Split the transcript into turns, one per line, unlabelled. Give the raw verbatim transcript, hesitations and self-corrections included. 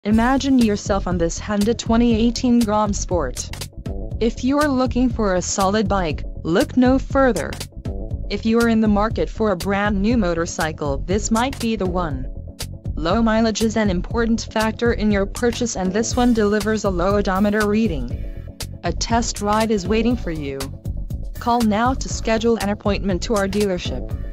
Imagine yourself on this Honda twenty eighteen Grom Sport. If you're looking for a solid bike, look no further. If you're in the market for a brand new motorcycle, this might be the one. Low mileage is an important factor in your purchase, and this one delivers a low odometer reading. A test ride is waiting for you. Call now to schedule an appointment to our dealership.